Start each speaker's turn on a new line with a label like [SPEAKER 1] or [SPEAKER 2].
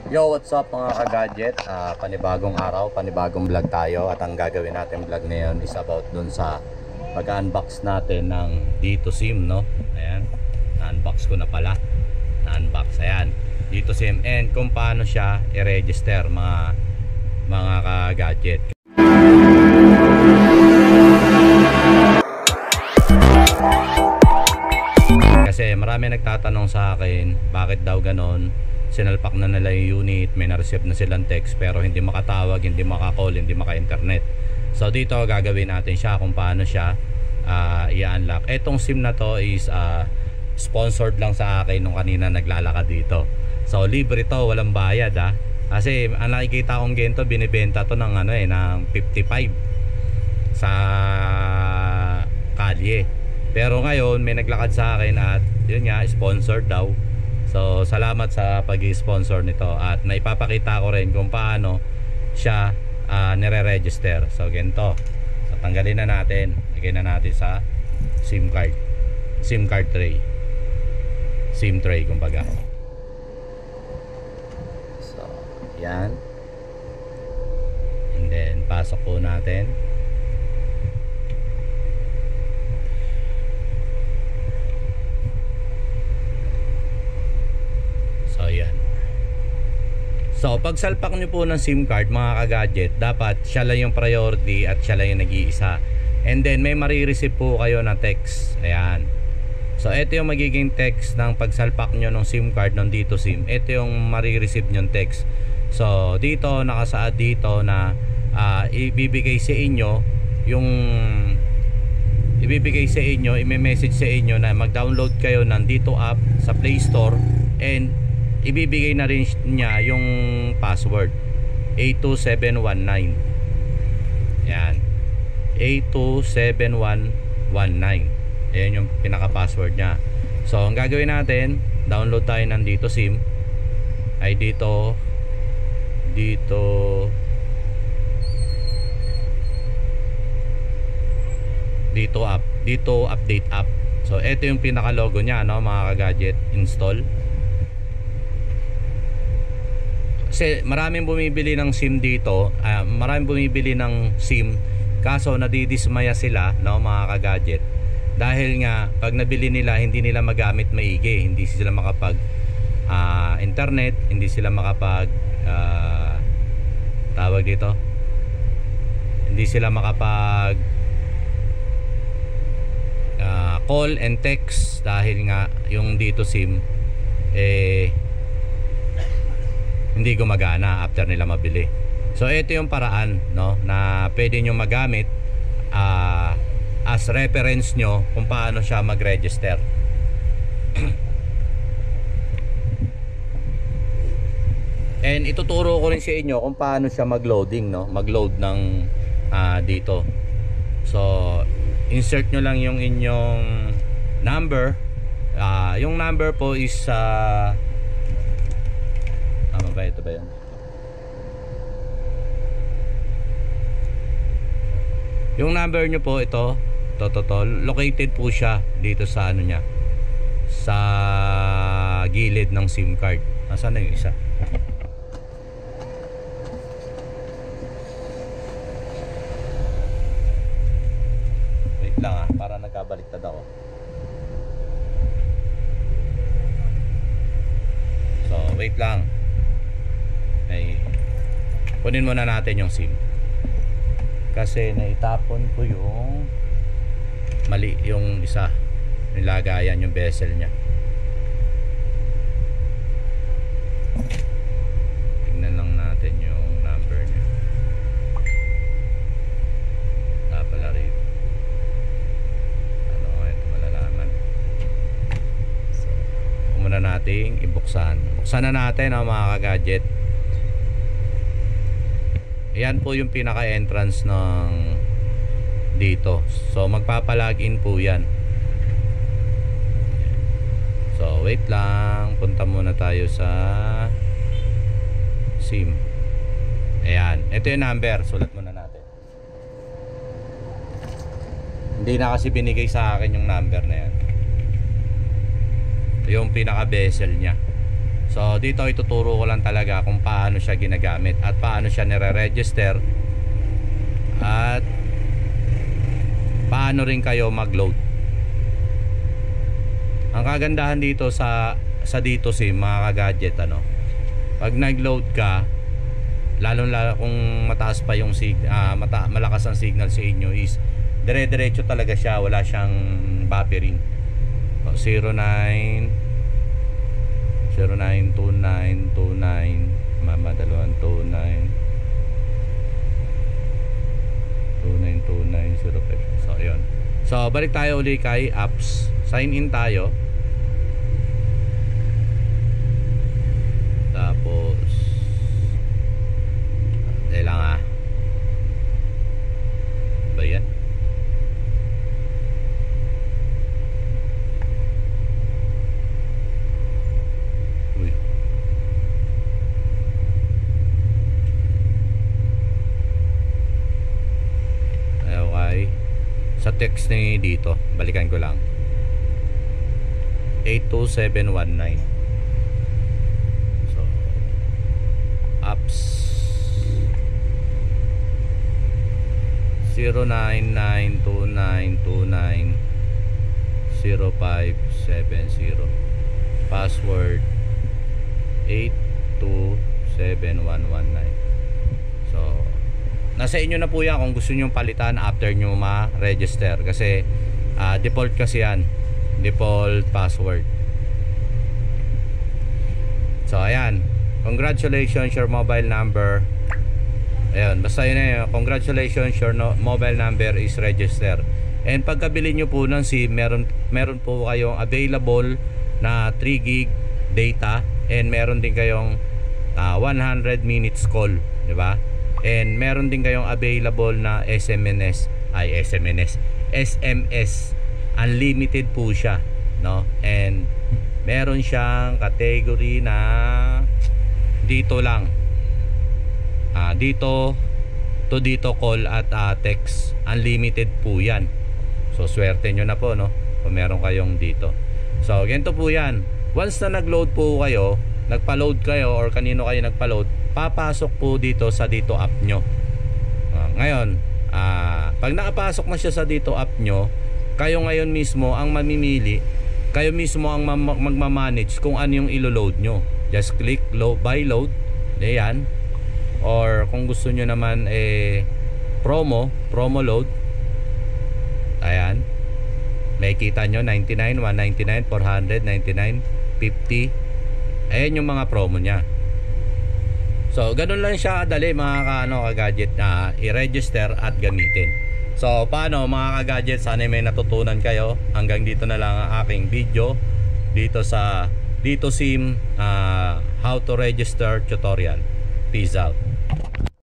[SPEAKER 1] Yo, what's up mga ka-gadget? Panibagong araw, panibagong vlog tayo. At ang gagawin natin vlog ngayon is about dun sa pag-unbox natin ng Dito SIM, no? Ayan, na-unbox ko na pala. Na-unbox, ayan, Dito SIM. And kung paano siya i-register mga ka-gadget. Kasi marami nagtatanong sa akin, bakit daw ganon? Sinalpak na nila yung unit, may na-receive na silang text pero hindi makatawag, hindi maka-call, hindi maka-internet. So dito gagawin natin siya kung paano siya i-unlock. Etong SIM na to is sponsored lang sa akin nung kanina naglalakad dito. So libre to, walang bayad Kasi ang nakikita kong gento, binibenta to ng ng 55 sa kalye. Pero ngayon may naglakad sa akin at yun nga, sponsored daw. So salamat sa pag-i-sponsor nito at naipapakita ko rin kung paano siya nire-register. So ganito. So tanggalin na natin. Lagyan na natin sa SIM card. SIM card tray. SIM tray kumbaga. So yan. And then pasok po natin. So yan. So pag salpak nyo po ng SIM card mga ka-gadget, dapat siya lang yung priority at siya lang yung nag-iisa. And then may marireceive po kayo na text. Ayan. So ito yung magiging text ng pagsalpak nyo ng SIM card ng Dito SIM. Ito yung marireceive nyo text. So dito nakasaad dito na ibibigay sa inyo yung i-message sa inyo na mag-download kayo ng Dito app sa Play Store and ibibigay na rin niya yung password 82719. Yan, 82719. Ayan yung pinaka-password niya. So ang gagawin natin, download tayo ng Dito SIM. Ay Dito app, Dito update app. So ito yung pinaka-logo niya, mga ka-gadget. Install. Kasi maraming bumibili ng SIM dito, maraming bumibili ng SIM kaso nadidismaya sila, mga ka-gadget, dahil nga pag nabili nila hindi nila magamit maigi, hindi sila makapag internet, hindi sila makapag tawag dito, hindi sila makapag call and text dahil nga yung Dito SIM hindi gumagana after nila mabili. So ito yung paraan na pwede nyo magamit as reference nyo kung paano siya mag-register. And ituturo ko rin sa inyo kung paano siya mag-loading, mag-load ng dito. So insert nyo lang yung inyong number. Yung number po is tama ba? Ito ba yan? Yung number nyo po, ito located po siya dito sa niya, sa gilid ng SIM card. Nasaan na yung isa? Wait lang para nagkabaliktad ako. So wait lang. Ay, kunin muna natin yung SIM kasi naitapon ko yung mali, yung isa nilagayan yung bezel nya. Tingnan lang natin yung number nya. Pala rito, ito malalaman. So muna nating ibuksan na natin mga ka-gadget. Ayan po yung pinaka-entrance ng dito. So magpapalagin po yan. So wait lang, punta muna tayo sa SIM. Ayan, ito yung number. Sulat muna natin. Hindi na kasi binigay sa akin yung number na yan. Ito yung pinaka-bezel nya. So dito ituturo ko lang talaga kung paano siya ginagamit at paano siya nire-register at paano rin kayo mag-load. Ang kagandahan dito sa dito SIM mga ka-gadget, ano, pag nag-load ka, lalo kung mataas pa yung malakas ang signal sa inyo, is dire-diretso talaga siya, wala siyang buffering. 092929 mamadalawang 292905. So ayun. So balik tayo uli kay apps. Sign in tayo. Tapos lang ba yan? Uy. Okay. Sa text ni dito, balikan ko lang. 82719. So apps 099292900570. Password 827119. So nasa inyo na po yan kung gusto nyo palitan after nyo ma-register, kasi default kasi yan, default password. So ayan, congratulations, your mobile number, ayun, basta yun eh, congratulations, your mobile number is registered. And pagkabili nyo po ng SIM, meron po kayong available na 3 gig data, and meron din kayong 100 minutes call, di ba? And meron din kayong available na SMS unlimited po siya, no? And meron siyang category na dito lang, dito to dito call at text, unlimited po yan. So swerte nyo na po, no, kung meron kayong dito. So ganito po yan. Once na nag-load po kayo, nagpa-load kayo, or kanino kayo nagpa-load, papasok po dito sa dito app nyo. Ngayon, pag nakapasok na siya sa dito app nyo, kayo ngayon mismo ang mamimili, kayo mismo ang magmamanage kung ano yung ilo-load nyo. Just click buy load, ayan. Or kung gusto nyo naman promo load, ayan, may kita nyo 99, 199, 400, 99, 50. Ayan yung mga promo nya. So ganun lang siya kadali mga ka-gadget na i-register at gamitin. So paano mga ka-gadget, sana may natutunan kayo. Hanggang dito na lang ang aking video dito sa Dito SIM how to register tutorial. Peace out.